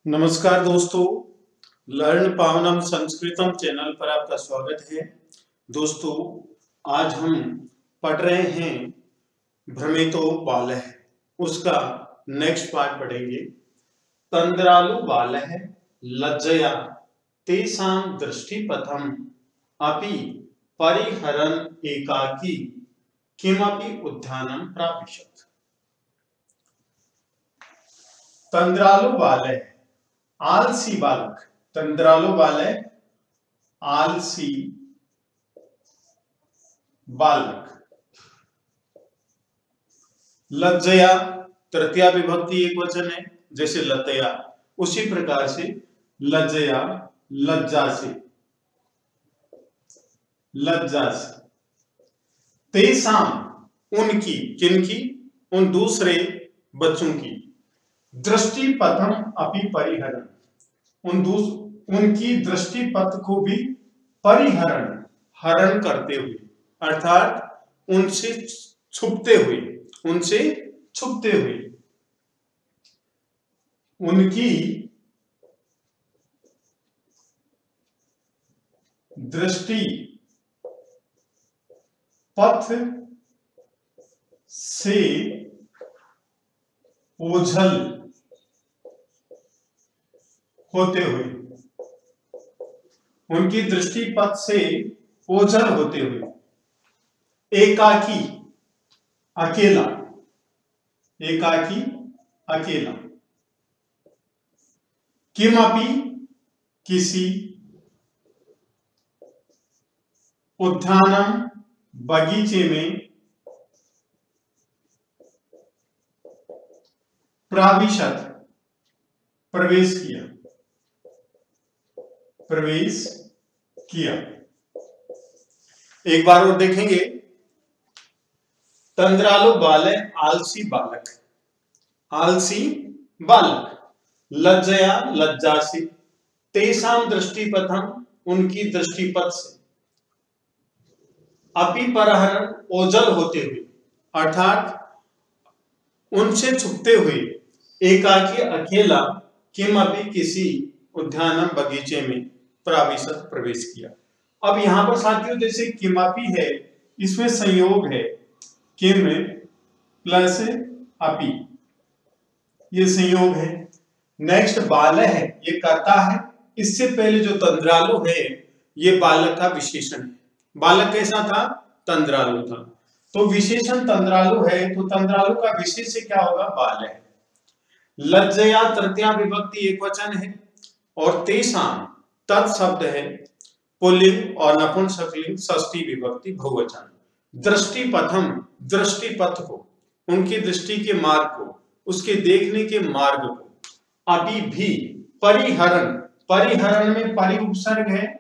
नमस्कार दोस्तों, learn पावनम संस्कृतम channel पर आपका स्वागत है। दोस्तों, आज हम पढ़ रहे हैं भ्रमितो बालः, उसका नेक्स्ट पार्ट पढ़ेंगे। तंद्रालु बालः लज्जया तेषां दृष्टिपथम अपि परिहरन् एकाकी किमपि उद्यानं प्राविशत्। तंद्रालु बालः आलसी बालक, तंद्रालु बालक आलसी बालक। लज्जया तृतीया विभक्ति एक वचन है, जैसे लतया, उसी प्रकार से लज्जया लज्जा से, लज्जा से। तेषां उनकी, किनकी? उन दूसरे बच्चों की। दृष्टिपथम अपि परिहरण, उनकी दृष्टिपथ को भी परिहरण, हरण करते हुए, अर्थात उनसे छुपते हुए, उनसे छुपते हुए। उनकी दृष्टि पथ से ओझल होते हुए, उनकी दृष्टि पथ से ओझल होते हुए, एकाकी अकेला, एकाकी अकेला, किमपि किसी, उद्यानम बगीचे में, प्राविशत प्रवेश किया, प्रवेश किया। एक बार और देखेंगे। तंद्रालु बालक आलसी बालक, आलसी बालक। लज्जया लज्जा से, तेषां दृष्टिपथम उनकी दृष्टिपथ से, अपि परिहरन् ओझल होते हुए, अर्थात उनसे छुपते हुए, एकाकी अकेला, किमपि किसी उद्यानम बगीचे में प्राविशत प्रवेश किया। अब यहां पर साथियों जैसे किमपि है, इसमें संयोग है, किम प्लस अपि, ये संयोग है। नेक्स्ट बालः है, ये कर्ता है। इससे पहले जो तंद्रालु है, ये बालक का विशेषण है। बालक कैसा था? तंद्रालु था। तो विशेषण तंद्रालु है, तो तंद्रालु का विशेष्य क्या होगा? बालः। लज्जया तृतीया विभक्ति एक वचन है, और तेषां तत् शब्द है पुल्लिंग और नपुंसकलिंग षष्ठी विभक्ति बहुवचन। दृष्टिपथम, दृष्टिपथ को, उनकी दृष्टि के मार्ग को, उसके देखने के मार्ग को, अभी भी परिहरण, परिहरण में परि उपसर्ग है,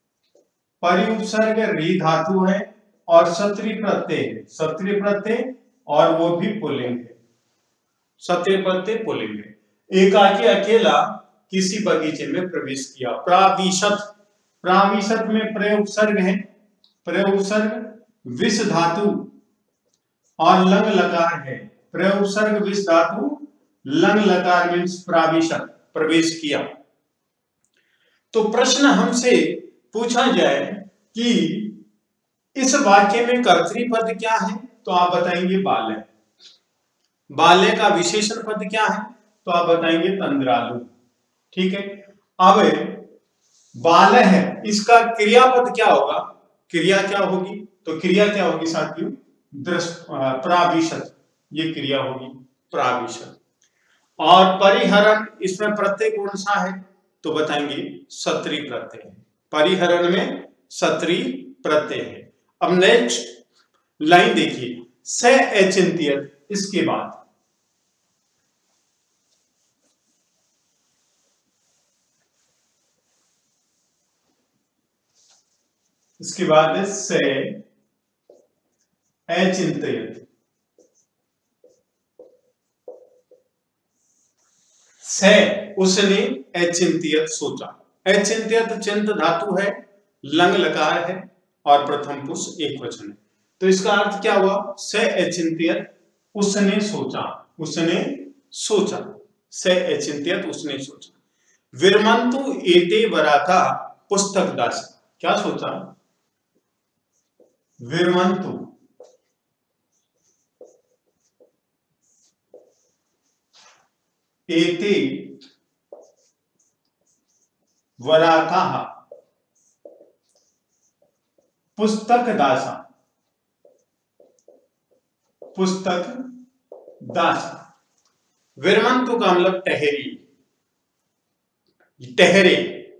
परि उपसर्ग री धातु है, और सत्री प्रत्यय है, सत्री प्रत्यय, और वो भी पुल्लिंग है, सत्री प्रत्यय पुल्लिंग है। एकाकी अकेला किसी बगीचे में प्रवेश किया। प्राविशत, प्राविशत में प्रयोग उपसर्ग है, प्रयोग उपसर्ग विष धातु और लंग लकार है। प्रयोग उपसर्ग विष धातु, लंग लकार मीन्स प्राविशत, प्रवेश किया। तो प्रश्न हमसे पूछा जाए कि इस वाक्य में कर्तृपद क्या है, तो आप बताएंगे बालः। बालः का विशेषण पद क्या है, तो आप बताएंगे तंद्रालु। ठीक है। अब बालः है, इसका क्रियापद क्या होगा? क्रिया क्या होगी? तो क्रिया क्या होगी साथियों? प्राविशत, ये क्रिया होगी, प्राविशत। और परिहरण, इसमें प्रत्यय कौन सा है, तो बताएंगे सत्री प्रत्यय है। परिहरण में सत्री प्रत्यय है। अब नेक्स्ट लाइन देखिए, स अचिंत्यत, इसके बाद है से अचिंत्यत। से उसने अचिंत्यत सोचा। अचिंत्यत चिंत धातु है, लंग लकार है, और प्रथम पुरुष एक वचन है। तो इसका अर्थ क्या हुआ? से अचिंत्यत, उसने सोचा, उसने सोचा, से अचिंत्यत, उसने सोचा। विरमंतु एते वराका पुस्तक दास। क्या सोचा? विरमंतु एते वराका पुस्तक दासा। पुस्तक दासा। विरमंतु का मतलब ठहरी, ठहरे।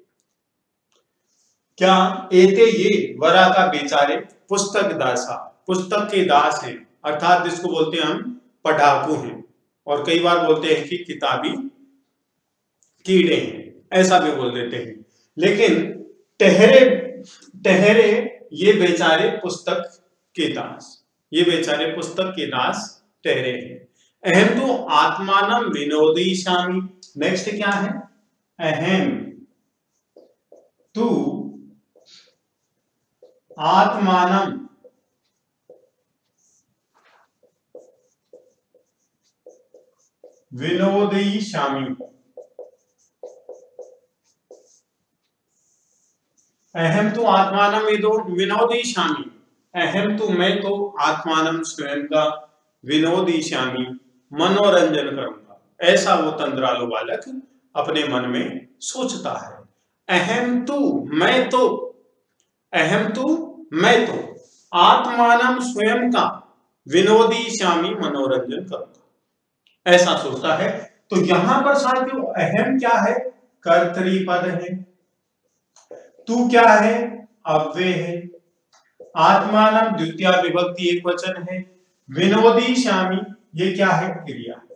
क्या? एते ये वरा का बेचारे पुस्तक दासा, पुस्तक के दास हैं, अर्थात जिसको बोलते हैं हम पढ़ाकू हैं, और कई बार बोलते हैं कि किताबी कीड़े हैं, ऐसा भी बोल देते हैं। लेकिन ठहरे, ठहरे ये बेचारे पुस्तक के दास, ये बेचारे पुस्तक के दास ठहरे हैं। अहम तो आत्मानम विनोदिष्यामि। नेक्स्ट क्या है? अहम तू आत्मानम विनोदिष्यामि। अहम तो आत्मानम विनोदिष्यामि। अहम तो मैं तो आत्मानम स्वयं का विनोदिष्यामि मनोरंजन करूंगा, ऐसा वो तंद्रालु बालक अपने मन में सोचता है। अहम तू मैं तो, अहम तू मैं तो आत्मानम स्वयं का विनोदिष्यामि मनोरंजन करूंगा, ऐसा सोचता है। तो यहां पर साथियों अहम क्या है? कर्तरी-पद है। तू क्या है? अव्यय है। आत्मानम द्वितीय विभक्ति एक वचन है। विनोदिष्यामि ये क्या है? क्रिया है।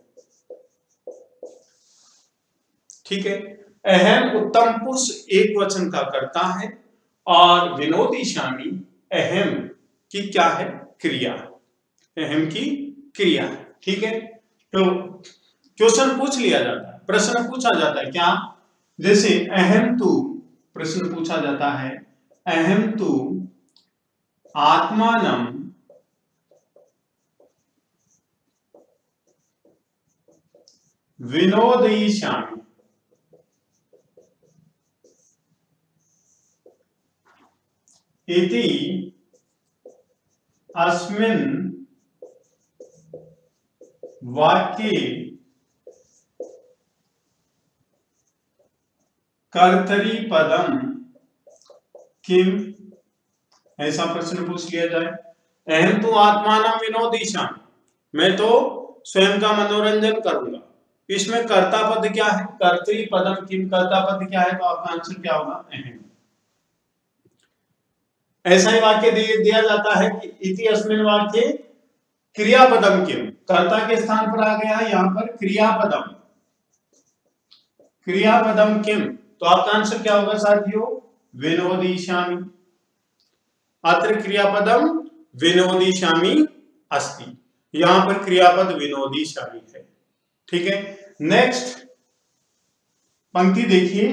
ठीक है। अहम उत्तम पुरुष एक वचन का कर्ता है, और विनोदिष्यामि अहम की क्या है? क्रिया। अहम की क्रिया। ठीक है। तो क्वेश्चन पूछ लिया जाता है, प्रश्न पूछा जाता है क्या? जैसे अहम तू, प्रश्न पूछा जाता है अहम तू आत्मानम विनोदिष्यामि। इति अस्मिन् वाक्ये कर्तरी पदम किम। ऐसा प्रश्न पूछ लिया जाए। अहम तो आत्मानम विनोदिष्यामि, मैं तो स्वयं का मनोरंजन करूंगा, इसमें कर्ता पद क्या है? कर्तरी पदम किम, कर्ता पद क्या है? तो आपका आंसर क्या होगा? अहम। ऐसा ही वाक्य दिया जाता है कि इति अस्मिन् वाक्ये क्रियापदम किम, कर्ता के स्थान पर आ गया है यहां पर क्रियापदम, क्रियापदम किम, तो आपका आंसर क्या होगा साथियों? विनोदिष्यामि। अत्र क्रियापदम विनोदिष्यामि अस्ति, यहां पर क्रियापद विनोदिष्यामि है। ठीक है। नेक्स्ट पंक्ति देखिए,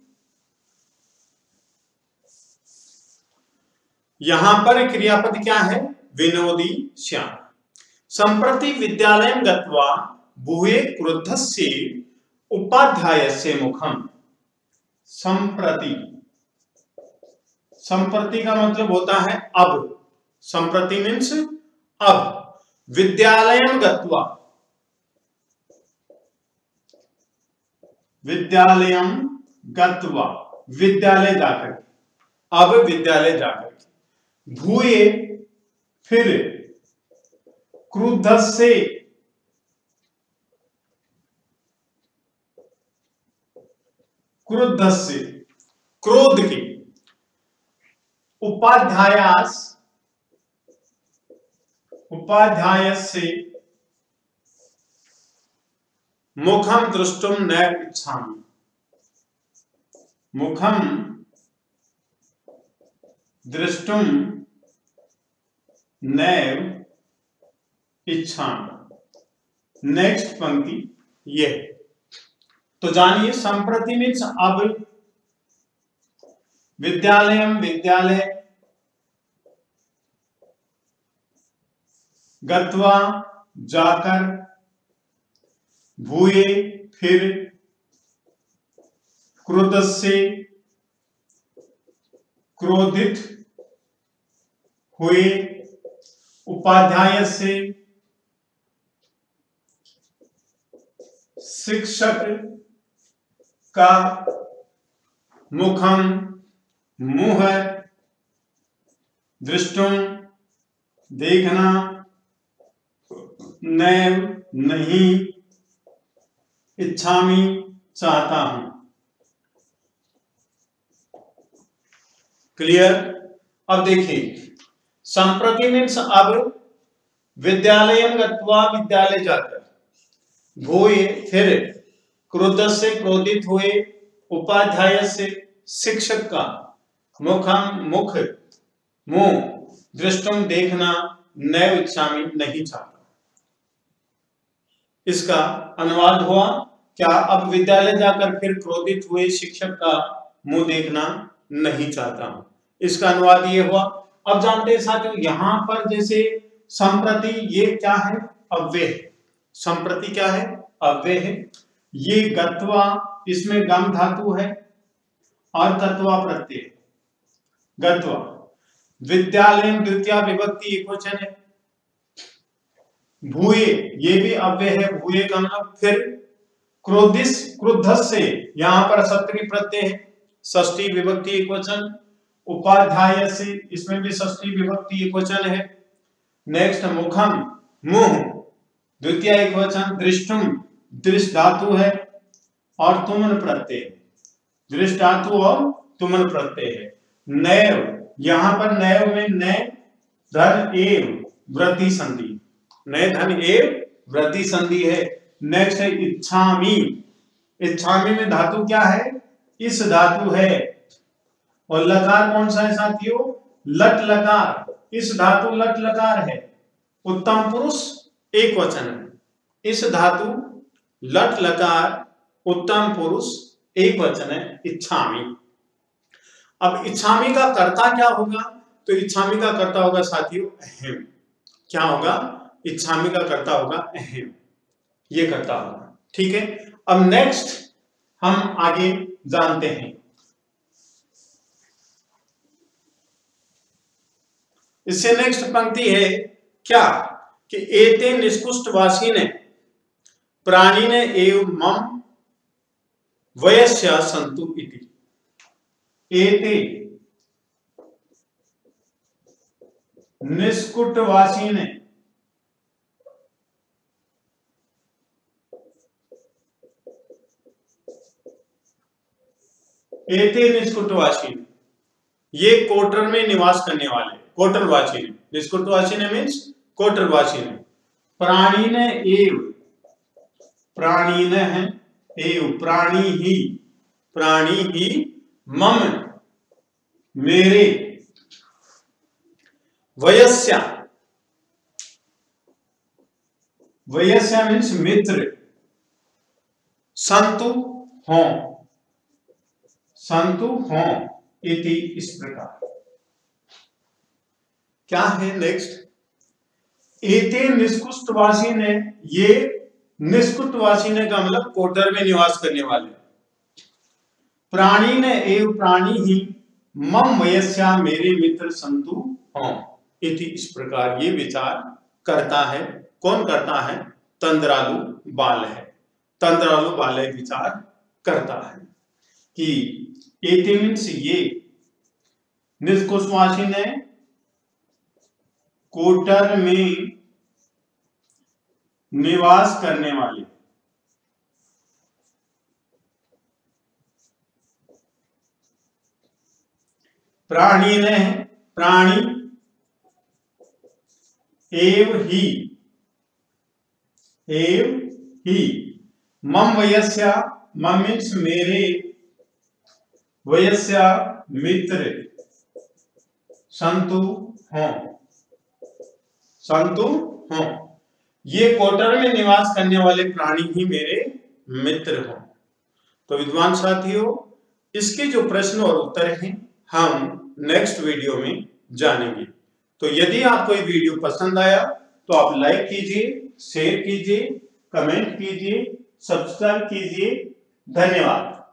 यहां पर क्रियापद क्या है? विनोदिष्यामि। संप्रति विद्यालयं गत्वा भूये क्रुद्धस्य उपाध्यायस्य मुखम। संप्रति, संप्रति का मतलब होता है अब, संप्रति मीन्स अब। विद्यालयं गत्वा, विद्यालयं गत्वा विद्यालय जाकर, अब विद्यालय जाकर। भूये फिर, क्रुद्धस्य, क्रुद्धस्य क्रोध की, उपाध्यायास, उपाध्यायस्य मुखम द्रष्टुम न इच्छामि। मुखम द्रष्टुम नैव इच्छामि। नेक्स्ट पंक्ति ये, तो जानिए संप्रति मीन्स अब, विद्यालयम विद्यालय, गत्वा जाकर, भूये फिर, क्रोध से क्रोधित हुए, उपाध्याय से शिक्षक का, मुखम मुंह, दृष्टुम देखना, नैव नहीं, इच्छामि चाहता हूं। क्लियर? अब देखिए, संप्रति मीन्स अब विद्यालयम गत्वा, विद्यालय जाकर, भूये फिर, क्रोध से क्रोधित हुए, उपाध्याय से शिक्षक का, मुखम मुख, मुंह, दृष्टुम देखना, नैव इच्छामि नहीं चाहता। इसका अनुवाद हुआ क्या? अब विद्यालय जाकर फिर क्रोधित हुए शिक्षक का मुंह देखना नहीं चाहता हूं। इसका अनुवाद ये हुआ। अब जानते हैं साथियों, यहां पर जैसे संप्रति, ये क्या है? अव्यय। संप्रति क्या है? अव्यय है। ये गत्वा, इसमें गम धातु है और तत्वा प्रत्यय। गत्वा, विद्यालय द्वितीय विभक्ति एकवचन है। भूये, ये भी अव्यय है, भूये का मतलब फिर। क्रोधिस, क्रुद्ध से, यहां पर सप्तमी प्रत्यय है, षष्ठी विभक्ति एकवचन। उपाध्याय से, इसमें भी षष्ठी विभक्ति एकवचन है। नेक्स्ट मुखम, मुंह, द्वितीय एकवचन। दृष्टुम, दृष्ट धातु है और तुमन प्रत्यय, दृष्ट धातु और तुमन प्रत्यय है। नैव, यहां पर नैव में नय धन एव वृद्धि संधि, नय धन एव वृद्धि संधि है। नेक्स्ट है इच्छामि। इच्छामि में धातु क्या है? इस धातु है। और लकार कौन सा है साथियों? लट लकार। इस धातु लट लकार है। उत्तम पुरुष एक वचन है। इस धातु लट लकार उत्तम पुरुष एक वचन है, इच्छामि। अब इच्छामि का कर्ता क्या होगा? तो इच्छामि का कर्ता होगा साथियों अहम। क्या होगा? इच्छामि का कर्ता होगा अहम, ये कर्ता होगा। ठीक है, अब नेक्स्ट हम आगे जानते हैं। इससे नेक्स्ट पंक्ति है क्या कि एते निष्कुष्टवासी ने प्राणी ने एव मम वयस्या संतु इति। एते निष्कुटवासी ने, एते निष्कुटवासी ने, ये कोटर में निवास करने वाले, कोटरवासी ने। निष्कुटवासी ने मीन्स कोटरवासी ने। प्राणी ने एव, प्राणी ने है एव, प्राणी ही मम मेरे, वयस्या, वयस्या मीन्स मित्र, संतु हों, संतु हों इति, इस प्रकार। क्या है नेक्स्ट? एते निष्कुष्टवासी ने, ये निष्कुटवासी ने का मतलब कोटर में निवास करने वाले। प्राणी ने एव, प्राणी ही, मम वयस्या मेरे मित्र संतु हों इति, इस प्रकार ये विचार करता है। कौन करता है? तंद्रालु बाल है। तंद्रालु बाल विचार करता है कि एते मीन्स ये, निष्कुटवासी ने कोटर में निवास करने वाले, प्राणी ने, प्राणी एव ही, मम वयस्या, मम मीन्स मेरे, वयस्या मित्र, संतु हों, संतु हों, ये कोटर में निवास करने वाले प्राणी ही मेरे मित्र हों। तो विद्वान साथियों, इसके जो प्रश्न और उत्तर हैं हम नेक्स्ट वीडियो में जानेंगे। तो यदि आपको ये वीडियो पसंद आया तो आप लाइक कीजिए, शेयर कीजिए, कमेंट कीजिए, सब्सक्राइब कीजिए। धन्यवाद।